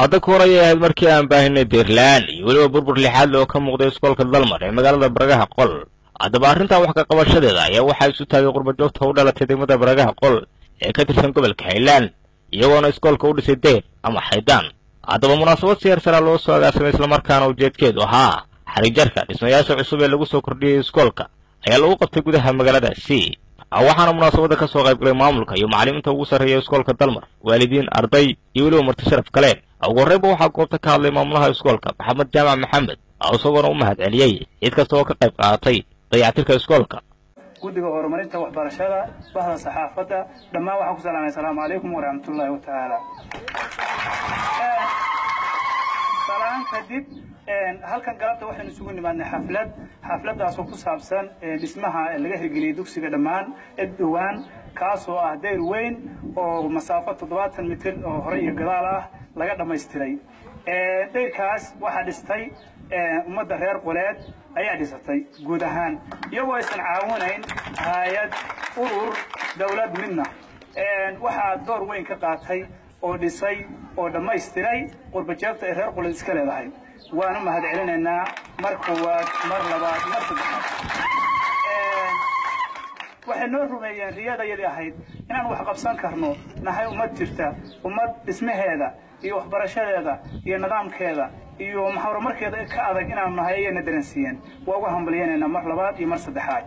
hadda ka hor ayay ahayd markii aan baahinay Deerlaan iyo weliba burbur lixaad loo ka muuqday iskoolka Dalmar ee magaalada Baragaha Qol. haddaba arrinta wax ka qabashadeeda ayaa waxaa isu taagay qurbajoogta u dhalatay degmada Baragaha Qol ee ka tirsan gobolka Highland iyagoona iskoolka u dhisay deer ama xaydaan. haddaba munaasabad siyaarsara loo soo agaasimay isla markaana ujeedkeedu ahaa xarig jarka dhismayaasha cusub ee lagu soo kordhiyay iskoolka ayaa lagu qabtay gudaha magaaladaasi. waxaana munaasabada ka soo qayb galay maamulka iyo macallimiinta ugu sarreeya iskoolka Dalmar, waalidiin, arday iyo weliba marti sharaf kale. ugu horreynba waxaa goobta ka hadlay maamulaha iskoolka Maxamed Jaamac Maxamed isagoona u mahadceliyay cid kasta oo ka qayb qaadatay dayactirka iskoolka. guddiga horumarinta waxbarashada, bahda saxaafadda, dhammaan waxaan ku salaamay assalaamu calaykum waraxmatullaahi watacaala. salaan kadib halkan galabta waxaan isugu nimaadnay xafladaasoo ku saabsan dhismaha laga hirgeliyay dugsiga dhammaan dhawaan kaasoo ah deer weyn oo masaafo 70 mitir oo hore iyo gadaal ah laga dhammaystiray. deerkaas waxaa dhistay ummadda reer Qoleed ayaa dhisatay guud ahaan iyagoo aysan caawinayn hay'ad urur dawlad midna. waxaa door weyn ka qaatay oo dhisay oo dhammaystiray qurbajoogta ee reer Qoleed iska leedahay. waanu mahadcelinaynaa mar koowaad, mar labaad, mar saddexaad. waxay noo rumeeyeen riyadayadii ahayd inaan wax qabsan karno nahay ummad jirta, ummad dhismaheeda iyo waxbarashadeeda iyo nidaamkeeda iyo horumarkeeda ka adag inaan nahay ayayna dareensiiyeen. waa uga hambalyeynayna mar labaad iyo mar saddexaad.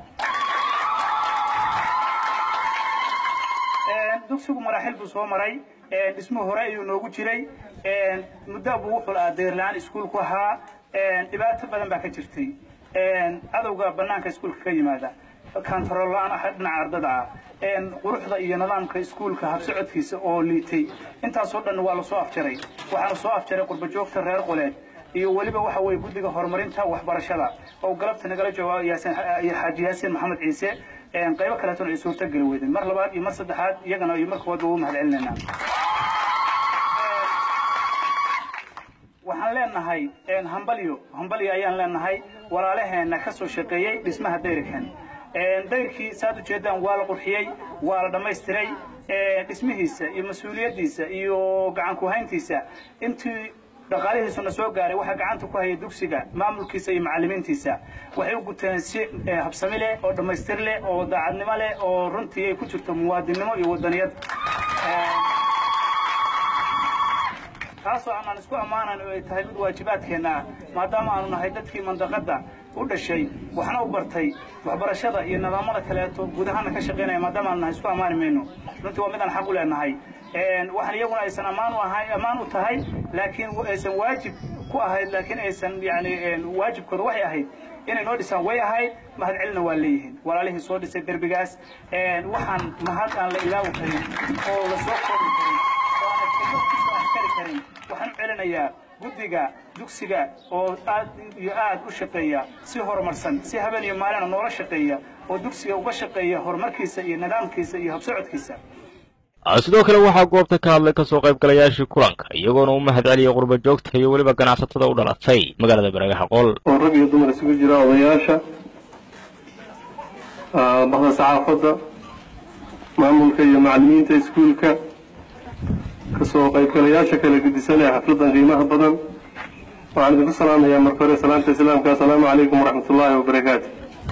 dugsigu maraaxil buu soo maray. dhismuhu hore ayuu noogu jiray. muddo buu wuxuu ahaa Deerlaan iskuulku ahaa. dhibaato badan baa ka jirtay. cadowga banaanka iskuulka ka yimaada kantarool la'aan ah dhinaca ardada ah. quruxda iyo nidaamka iskuulka habsocodkiisa oo liitay intaasoo dhan waa la soo afjaray. waxaana soo afjaray qurbajoogta reer Qoleed iyo waliba waxa way guddiga horumarinta waxbarashada oo galabta nagala jooga Xaaji Yaasiin Maxamed Ciise. qaybo kale oo ay suurta gali weydeen mar labaad iyo mar saddexaad iyagana iyo markii wada u mahadcelinaynaa. waxaan leenahay hambalyo ayaan leenahay walaalaheena ka soo shaqeeyay dhismaha deyrkan. deyrkii saad u jeedaan waa la qurxiyay, waa la dhammaystiray. dhismihiisa iyo mas'uuliyadiisa iyo gacan ku hayntiisa intii dhaqaalihiisuna soo gaaray waxa gacanta ku hayay dugsiga maamulkiisa iyo macallimiintiisa. waxay u guteen si habsami leh oo dhammaystir leh oo daacadnimo leh oo runtii ay ku jirto muwaadinimo iyo wadaniyad. taasoo aan isku amaanan oo ay tahay mid waajibaadkeena maadaama aanu nahay dadkii mandaqada u dhashay waxna u bartay waxbarashada iyo nidaamada kaleeto guud ahaan ka shaqeynaya maadaama aanu nahay isku amaani mayno. runtii waa mid aan xaq u leenahay. waxaan iyaguna aysan amaan u tahay laakiin aysan waajib ku ahayd laakiin aysan waajibkooda waxay ahayd inay noo dhisaan way ahayd. mahadcelina waa leeyihiin walaalihii soo dhisay derbigaas. waxaan mahad aan la ilaawi karin oo la soo koobi karin waxaan celinayaa guddiga dugsiga oo aad iyo aad u shaqeeya si horumarsan, si habeen iyo maalin noola shaqeeya oo dugsiga uga shaqeeya horumarkiisa iyo nidaamkiisa iyo habsocodkiisa. sidoo kale waxaa goobta ka hadlay ka soo qayb galayaashii kulanka iyagoona u mahadceliyay qurbajoogta iyo weliba ganacsatada u dhalatay magaalada Baragaha Qol. oo rag iyo dumar isugu jira odayaasha, bahda saxaafadda, maamulka iyo macallimiinta iskuulka, ka soo qayb galayaasha kala gedisan ee xafladan qiimaha badan. waxaan idinku salaamayaa marka hore salaanta islaamka. assalaamu calaykum waraxmatullaahi wabarakaatu.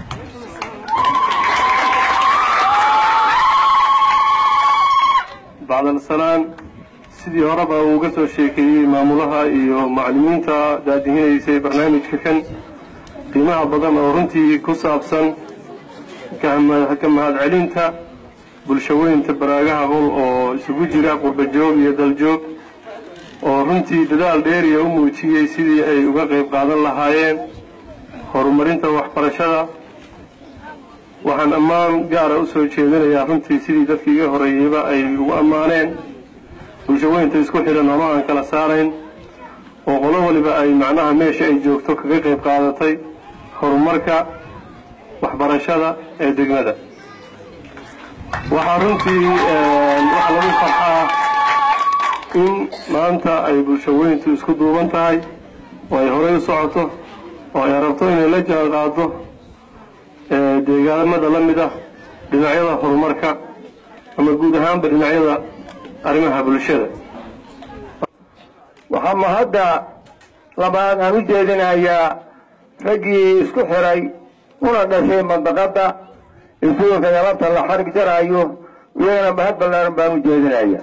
بعد السلام sidii horeba uu uga soo sheekeeyay maamulaha iyo macallimiinta daadihineysay barnaamijka kan qiimaha badan oo runtii ku saabsan ka mahadcelinta bulshaweynta Baragaha Qol oo isugu jira qurbajoog iyo daljoog oo runtii dadaal dheer iyo u muujiyay sidii ay uga qayb qaadan lahaayeen horumarinta waxbarashada. waxaan ammaan gaar ah u soo jeedinayaa runtii sidii dadkii iga horeeyayba ay ugu ammaaneen bulshaweynta isku xidhan oo aan kala saarayn oo qolo waliba ay macnaha meesha ay joogto kaga qayb qaadatay horumarka waxbarashada ee degmada. waxaa runtii waxa lagu farxaa in maanta ay bulshaweyntu isku duuban tahay oo ay horey u socoto oo ay rabto inay la jaan qaado deegaamada la mid ah dhinacyada horumarka ama guud ahaanba dhinacyada arrimaha bulshada. waxaa mahadda labaad aan u jeedinayaa raggii isku xiray una dhashay mandaqada iskuulka galabta la xarig jaraayo iyagana mahad ballaaran baan u jeedinaya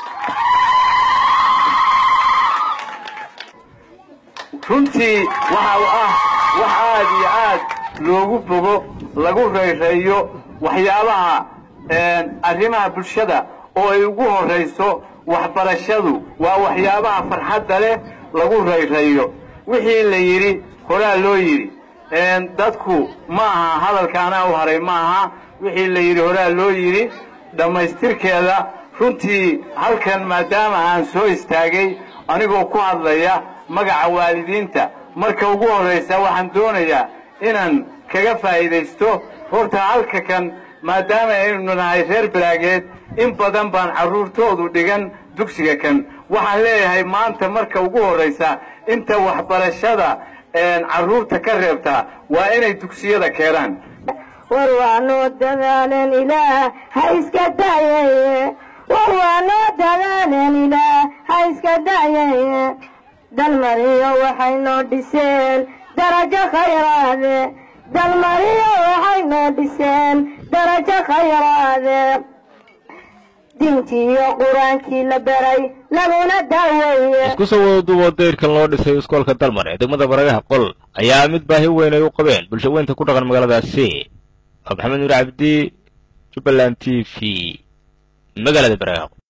runtii waxa uu ah wax aad iyo aad loogu bogo lagu rayrayo waxyaabaha arrimaha bulshada oo ay ugu horeyso waxbarashadu waa waxyaabaha farxadda leh lagu rayrayo wixii la yiri horaa loo yiri dadku ma aha hadalkaana u haray ma aha wixii la yiri horaa loo yiri dhamaystirkeeda runtii halkan maadaama aan soo istaagay anigoo ku hadlaya magaca waalidiinta marka ugu horeysa waxaan doonayaa inaan kaga faa'iidaysto horta halka kan maadaama aynu nahay reer Baraageed in badan baan carruurtoodu dhigan dugsiga kan waxaan leeyahay maanta marka ugu horeysa inta waxbarashada carruurta ka reebta waa inay dugsiyada keenaan warwaano dadaaleen ilaah ha iska daayay warwaano dadaaleen ilaah ha iska daayay dalmariyo waxay noo dhiseen darajo khayraade dalmariyo waxay noo dhiseen darajo khayraade diintii iyo quraankii la baray laguna daaweeye isku soo wadaduuboo dayrkan loo dhisay iskoolka dalmar ee degmada Baragaha Qol ayaa mid baahi weyn ay u qabeen bulsho weynta ku dhaqan magaaladaasi maxamed nuur cabdi Jubaland TV magaalada Baragaha